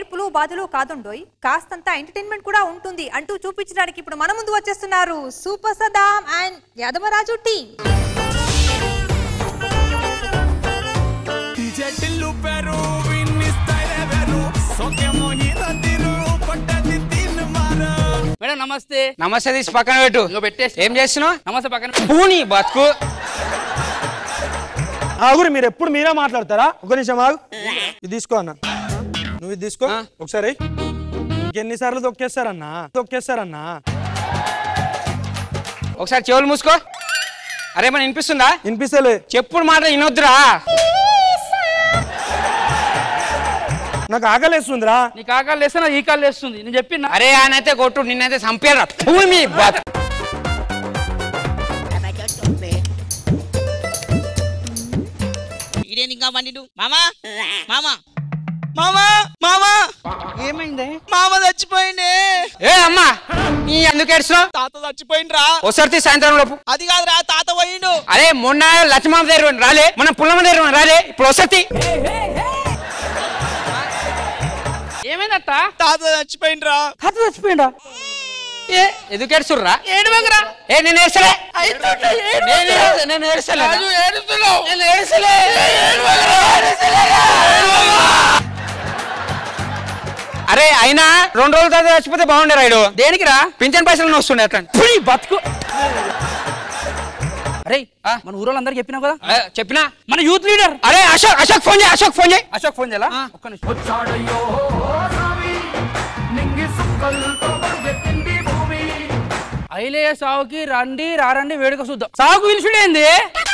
ఏడుపులు బాధలు కాదుండోయ్, కాస్తంత ఎంటర్టైన్మెంట్ కూడా ఉంటుంది అంటూ చూపించడానికి ఇప్పుడు మన ముందు వచ్చేస్తున్నారు super Saddam and Yadavaraju team. Madam నమస్తే. నమస్తే తీసి పక్కన పెట్టు. పెట్టేసి ఏం చేస్తున్నావు? నమస్తే పక్కన పూని బతుకు. ఆగురు, మీరు ఎప్పుడు మీరే మాట్లాడతారా? ఒక నిమిషం ఆగు. ఇది తీసుకో అన్న, నువ్వు ఇది తీసుకో ఒకసారి. ఇంకెన్నిసార్లు తొక్కేస్తారన్నా? ఒకసారి చెవులు మూసుకో. అరే మన వినిపిస్తుందా? వినిపిస్తలే. చెప్పుడు మాట వినొద్దురా. నాకు ఆకలేస్తుందిరా. నీకు ఆకలి వేస్తే నాకు ఈ కాలు వేస్తుంది. నేను చెప్పిన అరే ఆయనైతే కొట్టు, నిన్నైతే చంపారా. భూమి ఏమైంది? మామ చచ్చిపోయింది. ఏ అమ్మా నీ ఎందుకు ఏడుస్తున్నావు? తాత చచ్చిపోయిండ్రా. ఒకసారి సాయంత్రం లోపు. అది కాదురా, తాత పోయిండు. అరే మొన్న లక్ష్మమ్మ దగ్గర రాలే, మన పుల్లమ్మ దగ్గర రాలే, ఇప్పుడు వసతి. ఏమైందత్త? తాత చచ్చిపోయిండ్రా. తాత చచ్చిపోయిండా? ఏ ఎందుకు ఏడుస్తుర్రా? ఏడువగరా. ఏ నేను ఏడ్చలే. అరే అయినా 2 రోజుల తర్వాత చచ్చిపోతే బాగుండే రాయుడు. దేనికి రా? పింఛన్ పైసలు వస్తుండే అట్లా బతుకు. అరే మన ఊరోళ్ళందరికి చెప్పినావు కదా? చెప్పినా. మన యూత్ లీడర్ అరే అశోక్ ఫోన్ చేయి. అశోక్ ఫోన్ చేయాలా? ఒక్క నిమిషం. ఐలేయ సావుకి రారండి వేడుక చూద్దాం. సావుకు పిలుచుడేంది?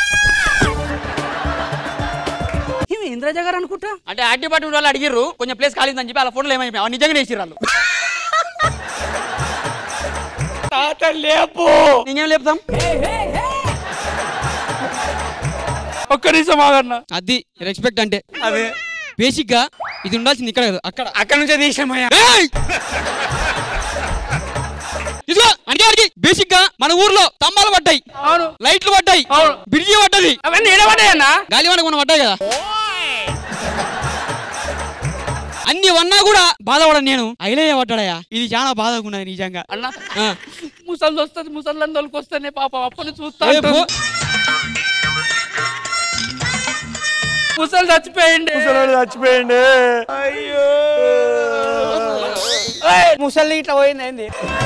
ఇంద్రజ గారు అనుకుంటా. అంటే ఆర్టీ పార్టీ వాళ్ళు అడిగిర్రు, కొంచెం ప్లేస్ ఖాళీందని చెప్పి అలా ఫోన్లో ఏమైపోయి నిజంగా వేసిర్రు వాళ్ళు. తాత లేపు. నేనేం లేపుతాం? ఒక్క నిమిషం ఆగన్నా. అది రెస్పెక్ట్ అంటే. అదే బేసిక్ గా ఇది ఉండాల్సింది ఇక్కడ కదా, అక్కడ నుంచే తీసామయ్యా. ఇదిగో అంటే బేసిక్ గా మన ఊర్లో స్తంభాలు పడ్డాయి, లైట్లు పడ్డాయి, బ్రిడ్జి పడ్డది. అవన్నీ ఏడబడ్డాయన్నా? గాలివానకు మనం పడ్డాయి కదా. అన్ని వన్నా కూడా బాధపడను నేను. ఐలయ్య పడ్డాడయా, ఇది చాలా బాధగా ఉన్నది నిజంగా. అన్నా ముసలి వస్తుంది, ముసళ్ళందరికి వస్తేనే పాపం అప్పని చూస్తా. ముసలి చచ్చిపోయింది. అయ్యో ముసలి ఇట్లా పోయింది. ఏంది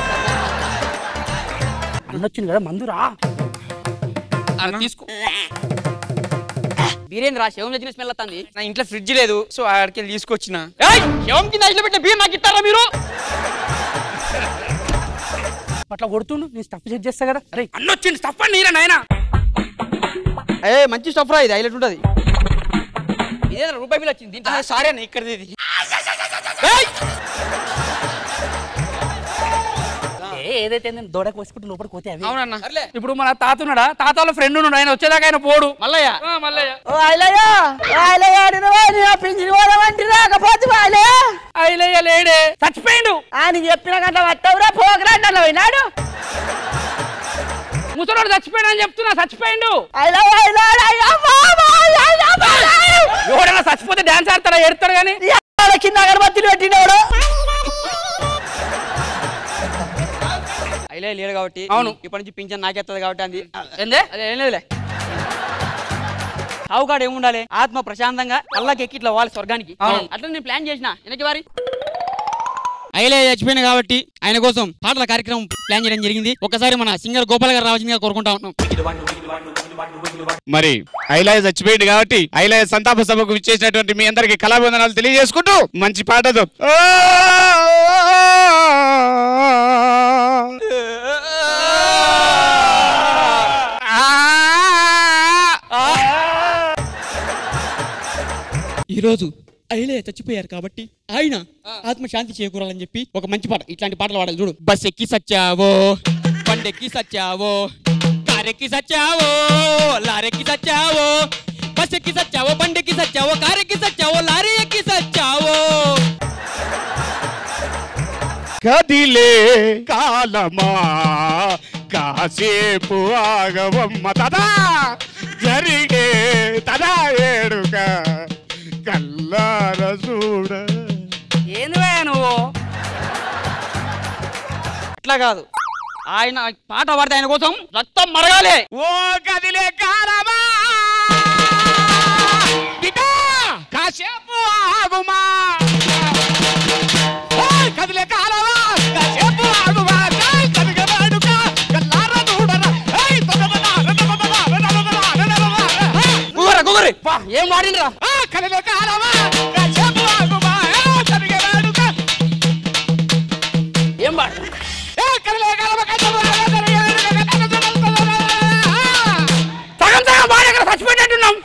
అన్నొచ్చింది కదా మందురా. తీసుకో. బీరేంద్ర శవం తెచ్చిన స్మెల్ వస్తుంది. నా ఇంట్లో ఫ్రిడ్జ్ లేదు, సో ఆడికి వెళ్ళి తీసుకొచ్చిన. శవం కింద ఐస్లో పెట్టిన బీర్ నాకు ఇస్తారా మీరు? అట్లా కొడుతుండు, నేను స్టఫ్ చెక్ చేస్తా కదా. అరే అన్నొచ్చింది స్టఫ్ అండి నీరా నాయన. మంచి స్టఫ్ రా, ఇది హైలైట్ ఉంటుంది. ఇదే రూపాయి బిల్ వచ్చింది. సారీ అన్న ఇక్కడది ఇది. ఏదైతే నేను దూడకు వేసుకుంటూ లోపలికి పోతే అవి. అవునన్నా. ఇప్పుడు మన తాత ఉన్నాడా? తాత వాళ్ళ ఫ్రెండ్ ఉన్నాడు, ఆయన వచ్చేదాకా ఆయన పోడు. మల్లయ్య ఐలయ్య లేడే, చచ్చిపోయిండు. ఆయన చెప్పిన గంట పట్టవురా పోకరాడు పోయినాడు. ముసలోడు చచ్చిపోయాడు అని చెప్తున్నా, చచ్చిపోయిండు. ఎవడన్నా చచ్చిపోతే డాన్స్ ఆడతాడా, ఏడతాడు కానీ. కింద అగరబత్తులు పెట్టినవాడు ఐలయ్య లేడు కాబట్టి. అవును, ఇప్పటి నుంచి పింఛన్ నాకేస్తుంది కాబట్టి అంది. ఏందే? అదే ఏం లేదులే. సావుకాడు ఏముండాలి, ఆత్మ ప్రశాంతంగా అల్లాకి ఎక్కి ఇట్లా వాళ్ళ స్వర్గానికి. అట్లా నేను ప్లాన్ చేసిన వెనక్కి వారి. ఐలయ్య చచ్చిపోయినా కాబట్టి ఆయన కోసం పాటల కార్యక్రమం ప్లాన్ చేయడం జరిగింది. ఒకసారి మన సింగర్ గోపాల్ గారు రావాల్సిందిగా కోరుకుంటా ఉన్నాం. మరి ఐలయ్య చచ్చిపోయింది కాబట్టి ఐలయ్య సంతాప సభకు విచ్చేసినటువంటి మీ అందరికి కళాబంధనాలు తెలియజేసుకుంటూ మంచి పాటతో ఈరోజు ఐలయ్య చచ్చిపోయారు కాబట్టి ఆయన ఆత్మశాంతి చేకూరాలని చెప్పి ఒక మంచి పాట, ఇట్లాంటి పాటలు పాడాలి చూడు. బస్ ఎక్కి సచ్చావో, బండెక్కి సచ్చావో, కారెక్కి సచ్చావో, లారెక్కి సచ్చావో, బస్ ఎక్కి సచ్చావో, బండెక్కి సచ్చావో, కారెక్కి సచ్చావో, లారీ ఎక్కి సచ్చావో. కదిలే కాలమా కాసేపు ఆగవమ్మ తదా జరిగే తదా ఏడుక కల్లార చూడ ఏందివే నువ్వు అట్లా కాదు ఆయన పాట పాడితే ఆయన కోసం రక్తం మరగాలి. ఓ కదిలే కాలమా కాసేపు ఆగుమా కదిలే కాలమా కాసేపు ఆగుమా కదిగవాడుక కల్లార దూడరా గుగరి ఏం వాడినరా కదిలే కాలమా కాసేపు ఆగుమా కదిగవాడుక ఏం వాడు కదిలే కాలమా కాసేపు చచ్చిపోయినట్టున్నాం.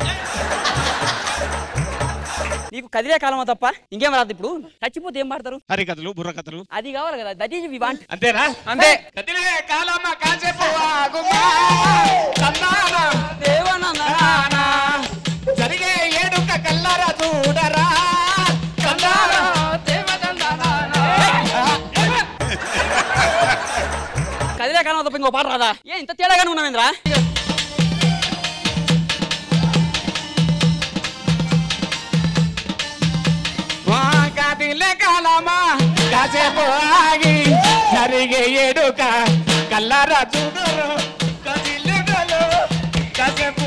నీకు కదిలే కాలమా తప్ప ఇంకేం రాదు. ఇప్పుడు చచ్చిపోతే ఏం పాడతారు? హరికథలు బుర్రకథలు అది కావాలి కదా. That is we want. అంతేనా? అంతే. కదిలే కాలమా కాసేపు ఆగుమా కన్నానా దేవననా జరిగే ఏడుక కల్లర చూడరా కన్నారా కదిలే కాలమా తప్ప ఇంకో పాట రాదా? ఏ ఇంత తేడాగానే ఉన్నామేంద్రా? కదిలే కాలమా కాసేపు ఆగి జరిగే ఏడుక కల్లర చూడరు కదిలేగలు కాసేపు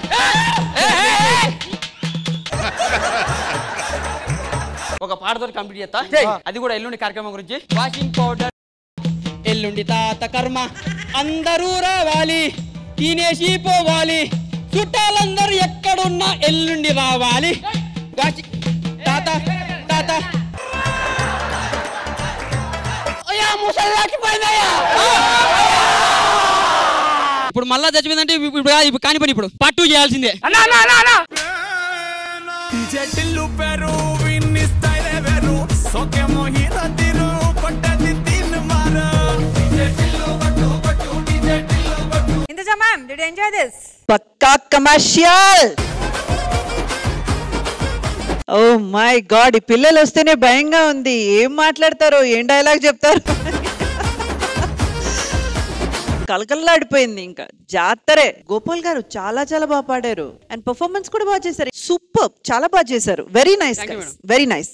ఒక పాటతో కంప్లీట్ చేస్తా. అది కూడా ఎల్లుండి కార్యక్రమం గురించి. వాషింగ్ పౌడర్ ఎల్లుండి తాత కర్మ అందరూ రావాలి తినేసి పోవాలి చుట్టాలందరూ ఎక్కడున్నా ఎల్లుండి రావాలి. వాషింగ్ తాత తాత ఇప్పుడు మళ్ళా చచ్చిపోయిందంటే ఇప్పుడు కాని పని ఇప్పుడు పార్ట్ 2 చేయాల్సిందే. Indraja ma'am, did you enjoy this? పక్కా కమర్షియల్. ఓ మై గాడ్, ఈ పిల్లలు వస్తేనే భయంగా ఉంది. ఏం మాట్లాడతారో, ఏం డైలాగ్ చెప్తారు. కలకల్లాడిపోయింది. ఇంకా జాతరే. గోపాల్ గారు చాలా చాలా బాగా పాడారు అండ్ పర్ఫార్మెన్స్ కూడా బాగా చేశారు. సూపర్, చాలా బాగా చేశారు. Very nice, very nice.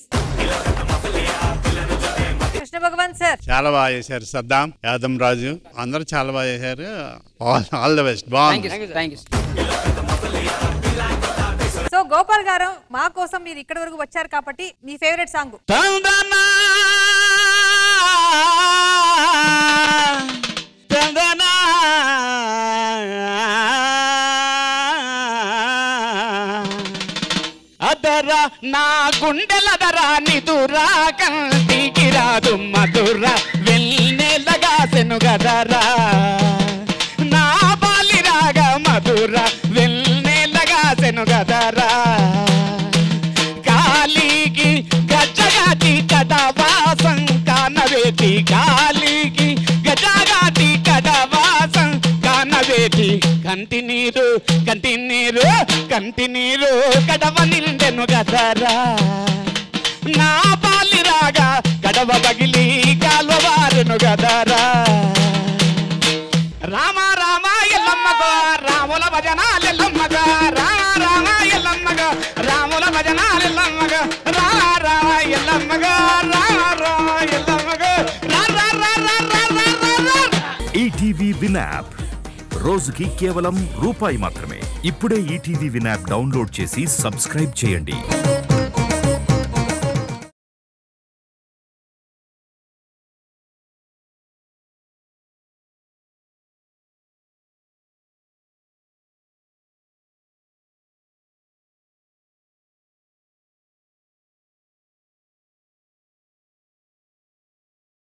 Krishna Bhagavan sir చాలా బాగా చేశారు. సద్దాం, యాదం రాజు అందరూ చాలా బాగా చేశారు. All the best. బాగుంది. సో గోపాల్ గారు మా కోసం మీరు ఇక్కడి వరకు వచ్చారు కాబట్టి మీ ఫేవరెట్ సాంగ్ అదరా నా గుండెలదరా నిదురా కంటికి రాదు మధురా వెన్నెలగా సెనుగదరా నా బాలిరాగా మధురా వెన్నెలగా సెనుగదరా కాలికి గజగాటి కడవాసం కానవేటి కాలికి గజగాటి కడవాసం కానవేటి కంటి నీరు కంటి నీరు కంటి నీరు కడవ నిండెను గదరా నా బాలిరాగా కడవ బగిలి కాలువారును గదరా రామ రామ ఎల్లమ్మగో రాముల భజనాలెల్లమ్మగో రామ ఎల్లమ్మగో రాముల భజనాలెల్లమ్మగో రామ ఎల్లమ్మగో రామ ఎల్లమ్మగో ఈటీవీ విన్ యాప్ రోజుకి కేవలం రూపాయి మాత్రమే. ఇప్పుడే ఈటీవీ విన్ యాప్ డౌన్లోడ్ చేసి సబ్స్క్రైబ్ చేయండి.